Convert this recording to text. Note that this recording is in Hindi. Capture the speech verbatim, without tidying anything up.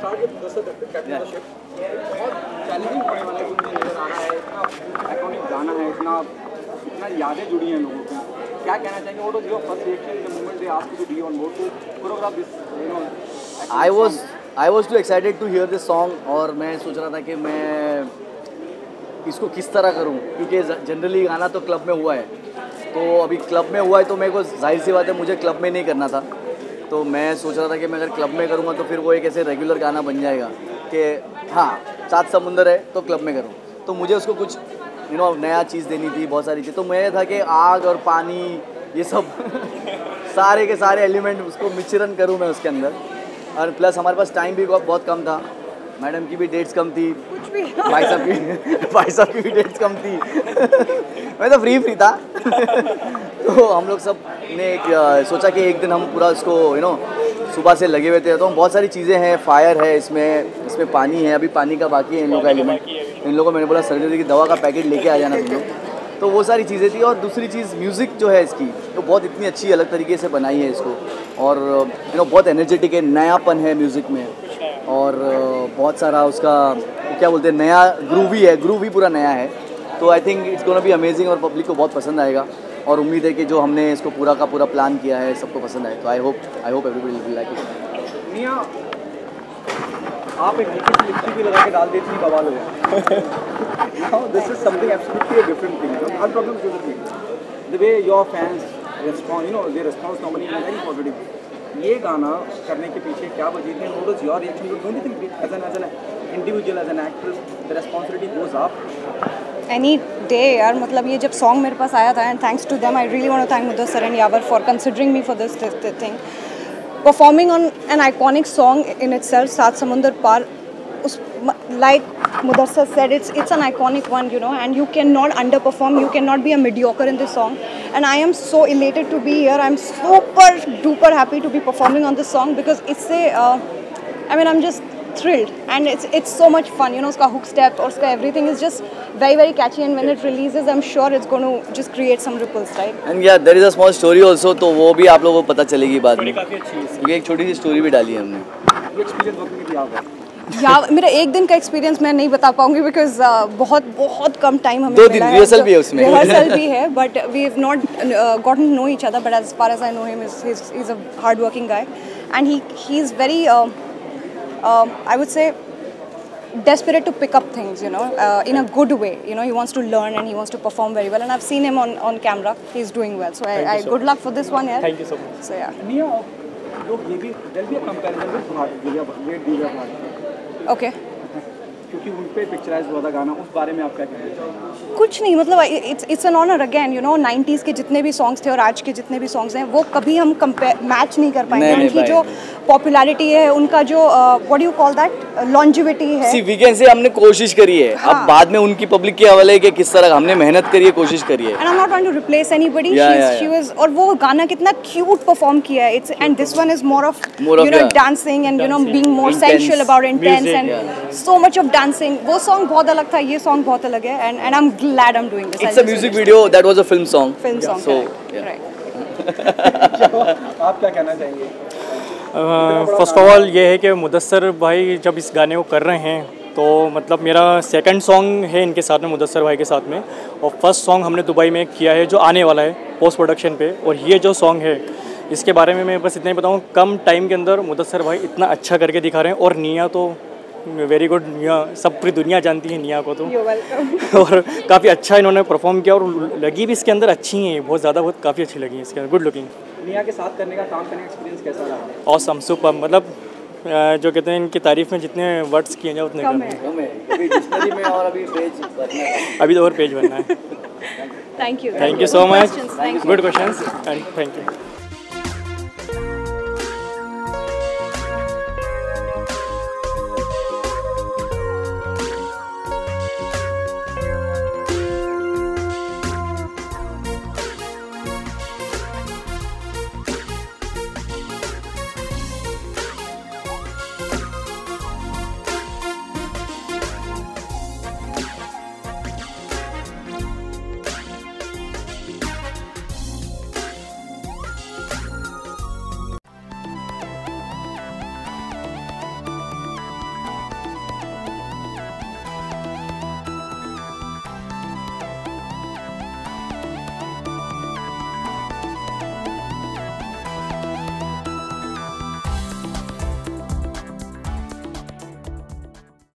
start with Mudassar Captain the Ship. बहुत चैलेंजिंग होने वाला है, मुझे नजर आ रहा है, इतना आइकॉनिक गाना है, इतना इतना यादें जुड़ी हैं लोगों की. क्या कहना चाहेंगे? What was your first reaction the moment they asked you to be on board to choreograph this, you know? I was I was too excited to hear this song और मैं सोच रहा था कि मैं इसको किस तरह करूं, क्योंकि जनरली गाना तो क्लब में हुआ है, तो अभी क्लब में हुआ है तो मेरे को जाहिर सी बात है मुझे क्लब में नहीं करना था. तो मैं सोच रहा था कि मैं अगर क्लब में करूँगा तो फिर वो एक ऐसे रेगुलर गाना बन जाएगा कि हाँ सात समुंदर है तो क्लब में करूँ. तो मुझे उसको कुछ यू नो नया चीज़ देनी थी, बहुत सारी चीज़. तो मैं था कि आग और पानी ये सब सारे के सारे एलिमेंट उसको मिश्रण करूँ मैं उसके अंदर. और प्लस हमारे पास टाइम भी बहुत कम था, मैडम की भी डेट्स कम थी, भाई साहब की भाई साहब की भी डेट्स कम थी. मैं तो फ्री फ्री था. तो हम लोग सब ने एक सोचा कि एक दिन हम पूरा उसको यू नो सुबह से लगे हुए थे. तो हम बहुत सारी चीज़ें हैं, फायर है इसमें, इसमें पानी है, अभी पानी का बाकी है इन लोगों का एलिमेंट. इन लोगों को मैंने बोला सर्जरी की दवा का पैकेट लेके आ जाना तुम लोग. तो वो सारी चीज़ें थी. और दूसरी चीज़ म्यूज़िक जो है इसकी तो बहुत इतनी अच्छी अलग तरीके से बनाई है इसको, और यू नो बहुत एनर्जेटिक है, नयापन है म्यूज़िक में, और बहुत सारा उसका क्या बोलते हैं नया ग्रूवी है, ग्रूव भी पूरा नया है. तो I think it's gonna be amazing और पब्लिक को बहुत पसंद आएगा. और उम्मीद है कि जो हमने इसको पूरा का पूरा प्लान किया है सबको पसंद आए. तो I hope I hope everybody will like it. Nia, आप एक हल्की सी लिपस्टिक भी लगा के डाल देती हैं, बवाल हो जाए. Now this is something absolutely a different thing. You know? I'm talking about the thing. The way your fans respond, you know, their response normally is very positive. ये गाना करने के पीछे क्या वजह थी? What was your reaction? Don't you think as an as an individual, as an actress, the responsibility goes up? Any day यार, मतलब ये जब सॉन्ग मेरे पास आया था, and thanks to them, I really want to thank Mudassar and Yavar for considering me for this, this, this thing. Performing on an iconic song in itself, Saat Samundar Par, us, like Mudassar said, it's it's an iconic one, you know, and you cannot underperform, you cannot be a mediocre in this song. And I am so elated to be here. I'm super duper happy to be performing on this song because it's a, uh, I mean, I'm just thrilled and it's it's so much fun, you know. Uska hook step or uska everything is just very very catchy, and when it releases I'm sure it's going to just create some ripples, right? And yeah, there is a small story also, तो वो भी आप लोगों को पता चलेगी बाद में, क्योंकि एक छोटी सी स्टोरी भी डाली है हमने. ये एक्सपीरियंस वर्किंग में क्या होगा? या मेरा एक दिन का एक्सपीरियंस मैं नहीं बता पाऊंगी बिकॉज uh, बहुत बहुत कम टाइम हमें दो मिला दिन है. रिहर्सल भी है उसमें. रिहर्सल भी है, but we have not gotten know each other, but as far as I know him is he is a hard working guy, and he he is very I would say desperate to pick up things, you know, uh, in a good way. You know, he wants to learn and he wants to perform very well. And I've seen him on on camera. He's doing well. So I, I so good luck for this one, yeah. Thank you so much. So yeah. Niya, look, ये भी there'll be a comparison with Bharat, Divya, with Divya Bharat. Okay. क्योंकि उन पे पिक्चराइज हुआ था गाना, उस बारे में आप क्या कहना चाहेंगे? कुछ नहीं, मतलब it's it's an honour again, you know. Nineties के जितने भी सॉन्ग्स थे और आज के जितने भी सॉन्ग्स हैं वो कभी हम कंपेयर मैच नहीं कर पाएंगे. उनकी जो पॉपुलैरिटी है, उनका जो what do you call that longevity है. सी वीकेंड से हमने कोशिश करी है. हाँ. अब बाद में उनकी पब्लिक के हवाले है कि किस तरह हमने मेहनत करी है, कोशिश करी है. And I am not trying to replace anybody. She was, और वो गाना कितना क्यूट परफॉर्म किया है. It's and this one is more of you know dancing and you know being more sensual about intense and so much of dancing. वो सॉन्ग बहुत अलग था, ये सॉन्ग बहुत अलग है, and and I am glad I am doing this. It's a music video, that was a film song. Film song, so right. आप क्या कहना चाहेंगे? फर्स्ट ऑफ ऑल ये है कि मुदस्सर भाई जब इस गाने को कर रहे हैं तो मतलब मेरा सेकंड सॉन्ग है इनके साथ में, मुदस्सर भाई के साथ में, और फर्स्ट सॉन्ग हमने दुबई में किया है जो आने वाला है पोस्ट प्रोडक्शन पे. और ये जो सॉन्ग है इसके बारे में मैं बस इतना ही बताऊँ, कम टाइम के अंदर मुदस्सर भाई इतना अच्छा करके दिखा रहे हैं. और निया तो वेरी गुड, निया सब पूरी दुनिया जानती है निया को तो. और काफ़ी अच्छा इन्होंने परफॉर्म किया, और लगी भी इसके अंदर अच्छी हैं बहुत ज़्यादा, बहुत काफ़ी अच्छी लगी इसके अंदर, गुड लुकिंग. निया के साथ करने का, काम करने का एक्सपीरियंस कैसा रहा? Awesome, super. मतलब जो कहते हैं इनकी तारीफ में जितने वर्ड्स किए जाए उतने कम है. अभी डिक्शनरी में और अभी पेज भरना है. अभी तो और पेज भरना है. Thank you thank you so much. Good questions and thank you.